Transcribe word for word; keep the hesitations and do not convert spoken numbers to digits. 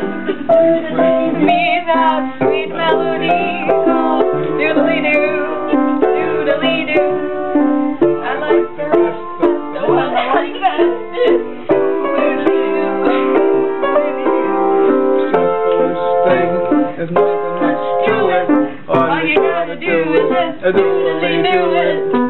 Me that sweet melody called doodly-doo, doodly-doo. I like the rest, the one I like best is There's nothing much to it. all you gotta do is just doodly-doo it.